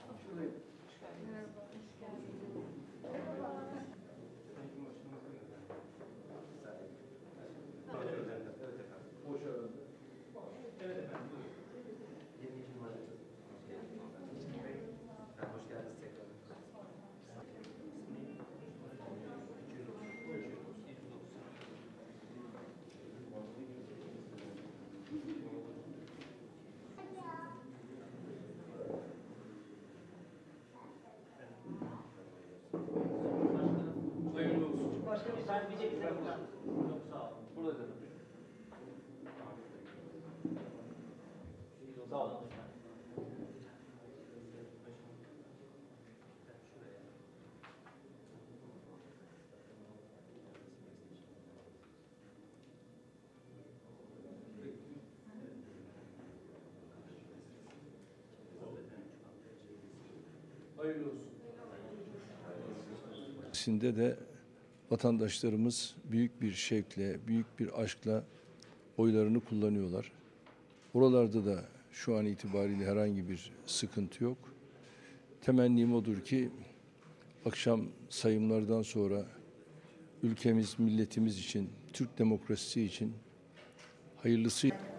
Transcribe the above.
Başkanım sen bir de bize buradan. Çok sağ olun. Burada da. Sağ olun. Hayırlı olsun. Şimdi de vatandaşlarımız büyük bir şevkle, büyük bir aşkla oylarını kullanıyorlar. Oralarda da şu an itibariyle herhangi bir sıkıntı yok. Temennim odur ki akşam sayımlardan sonra ülkemiz, milletimiz için, Türk demokrasisi için hayırlısı.